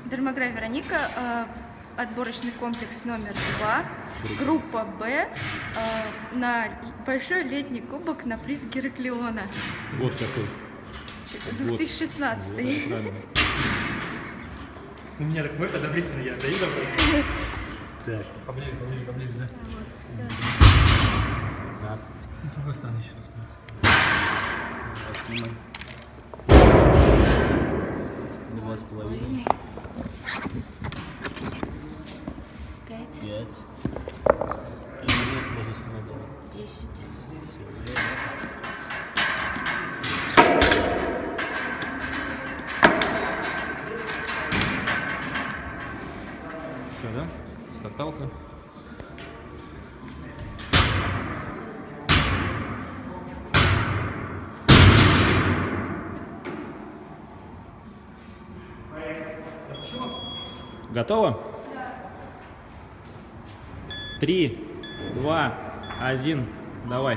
Дармограй Вероника, отборочный комплекс номер 2, группа Б, на большой летний кубок на приз Гераклиона. Вот какой. 2016. Вот, правильно. У меня так смотрит одобрительно, я даю добро. Так. Поближе, да? 15. И с другой стороны еще раз. Снимай. 2,5. 5. 5. И нет, можно снимать давай. 10. Все, да? Скакалка. Готово? Да. 3, 2, 1, давай.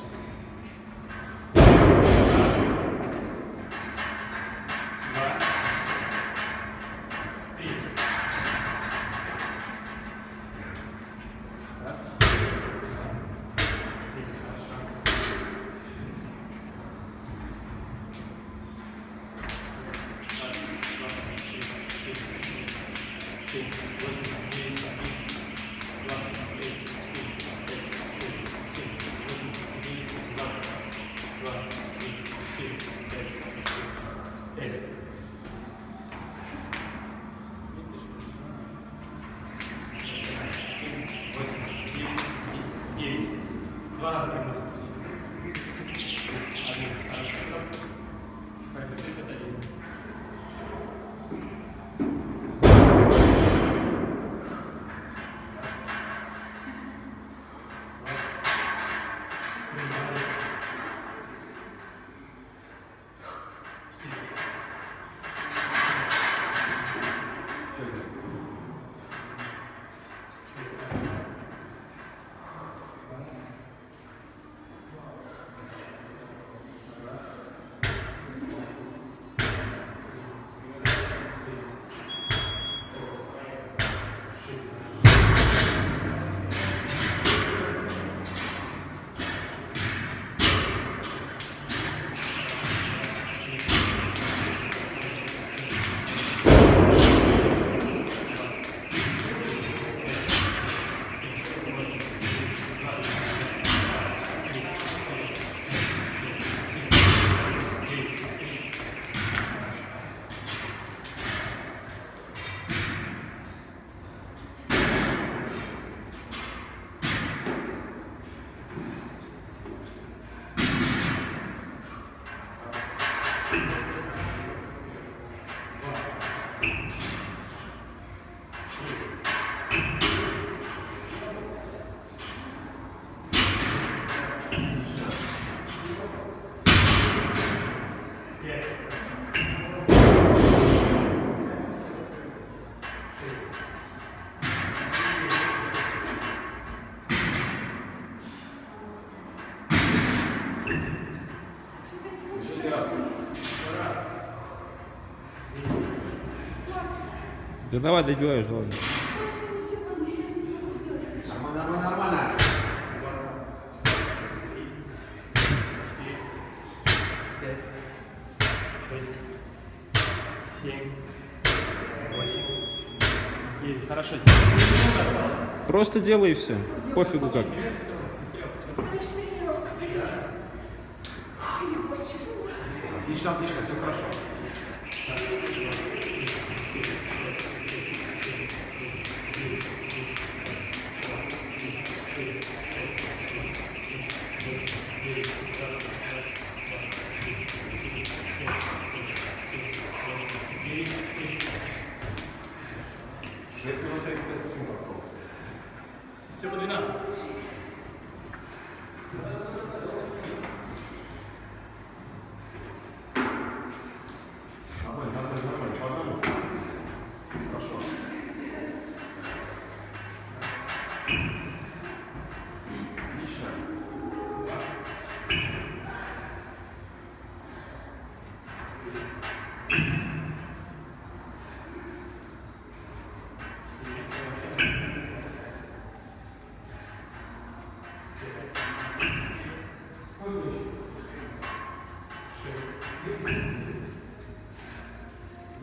Два раза примерно. Да давай добиваешь, ладно. Нормально. 5, 6, 7, 8, 9. Хорошо. Просто делай и все. Пофигу как. Отлично, все хорошо. Если вы 35 секунд осталось. Все по 12. Нормально. Погнали. Хорошо. Отлично.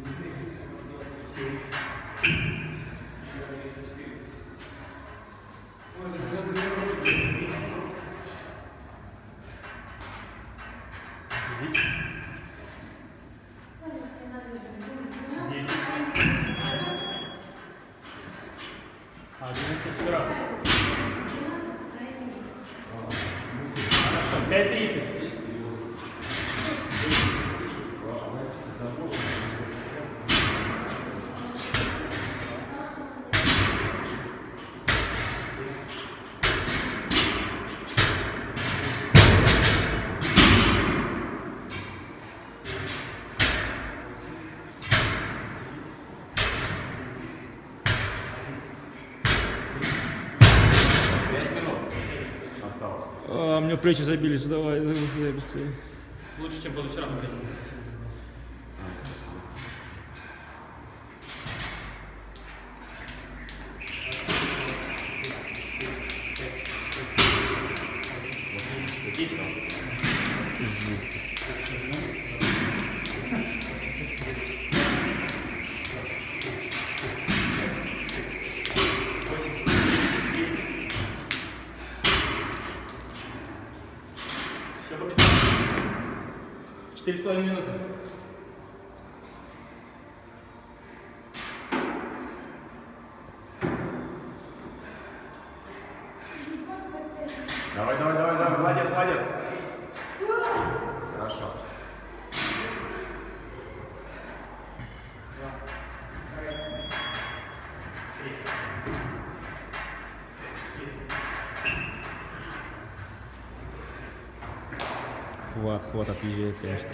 Раз. 5:30. А, мне плечи забились, давай быстрее. Лучше, чем позавчера. Все, 4,5 минуты. Давай, давай, давай, давай, молодец, молодец. Хорошо. Хват отъезжает, конечно.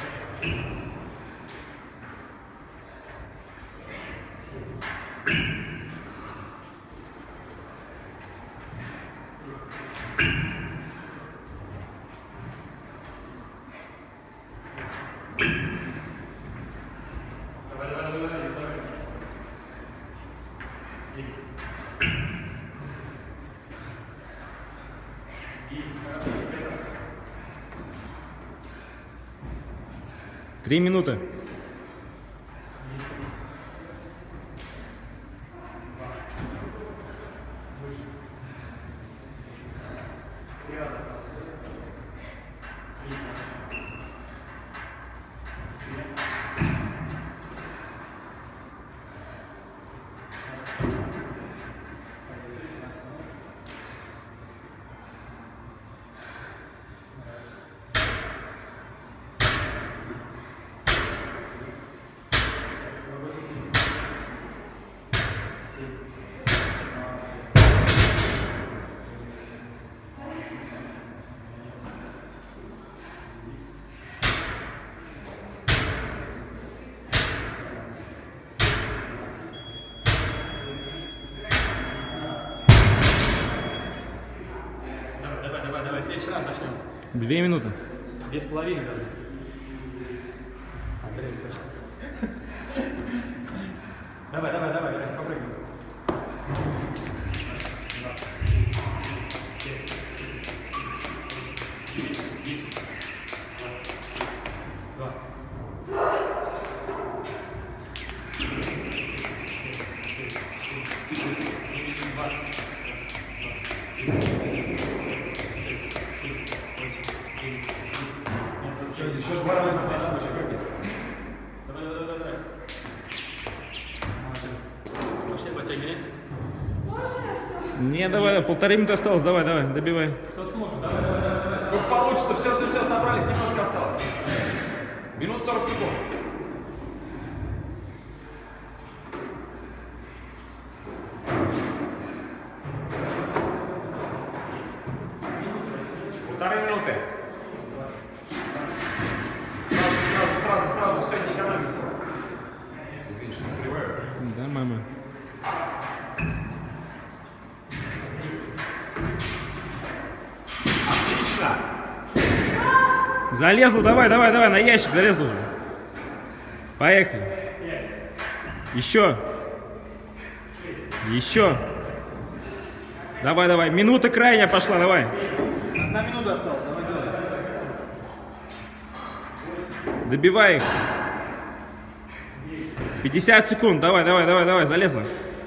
Давай. 3 минуты. Давай, следующий раз начнем. 2 минуты. 2,5 даже. Зря скажешь. Давай, попрыгнем. Еще 2 раза на всякий случай прыгни. Давай. Пошли потягивай. Не, давай, 1,5 минуты осталось, давай, добивай. Кто сможет? Давай. Сколько получится? Все, собрались, немножко осталось. Минут 40 секунд. Полторы минуты. Сразу, все, не экономимся. Извини, что сбриваю. Да, мама. Отлично. Залезла, давай, на ящик залезла уже. Поехали. Еще. Давай, минута крайняя пошла, давай. 1 минута осталась, давай делай. Добивай их. 50 секунд. Давай, давай, давай, давай, залезла.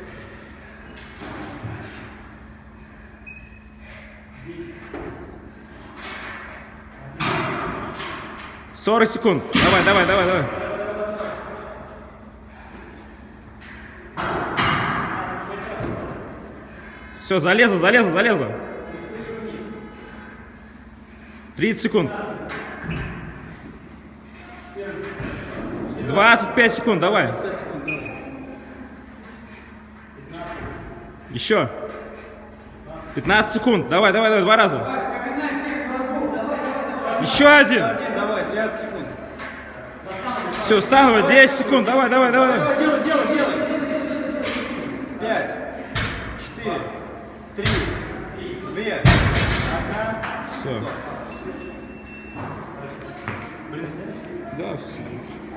40 секунд. Давай, давай, давай, давай. Все, залезла, залезла, залезла. 30 секунд. 25 секунд, давай. Еще. 15 секунд. Давай, давай, давай, 2 раза. Еще один. Давай, 30 секунд. Все, станови, 10 секунд. Давай, давай, давай. Давай, делай, делай, делай. 5, 4, 3, 2, 1. Все. Да, все.